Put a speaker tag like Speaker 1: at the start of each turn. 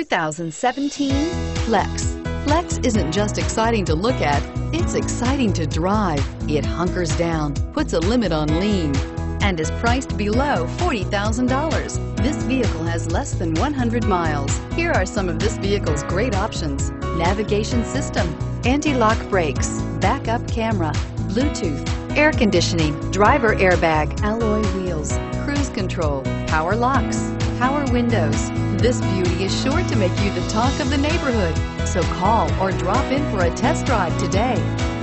Speaker 1: 2017 Flex. Flex isn't just exciting to look at, it's exciting to drive. It hunkers down, puts a limit on lean, and is priced below $40,000. This vehicle has less than 100 miles. Here are some of this vehicle's great options: navigation system, anti-lock brakes, backup camera, Bluetooth, air conditioning, driver airbag, alloy wheels, cruise control, power locks, power windows. This beauty is sure to make you the talk of the neighborhood. So call or drop in for a test drive today.